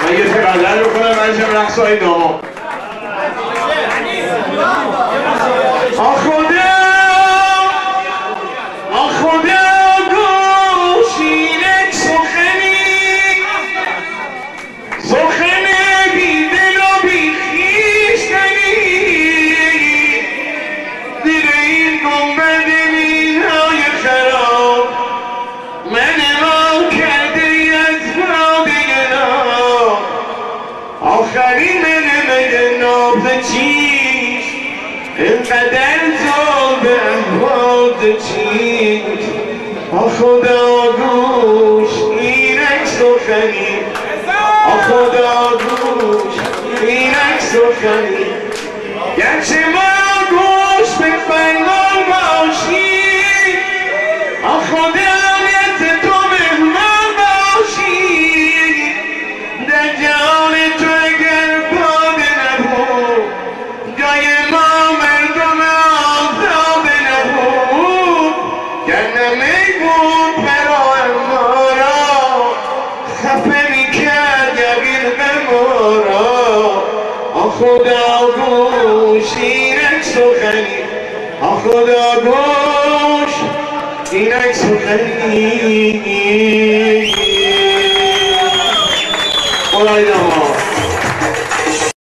من یه غزل بکنم من رقصای داما آخرین نمه نابه چیست اینقدر زاده احواد چیست خدا گوش اینک سخنی خدا گوش اینک سخنی گرچه ما گوش به پیمان باشی خدا نیت تو مهمان باشی در جهان تو اگر باده نبود جای ما مردم آزاد نبود گر نمیبود برای ما را خفه میکرد یقین به ما را خدا گوش اینک سخنی خدا گوش اینک سخنی خدای داما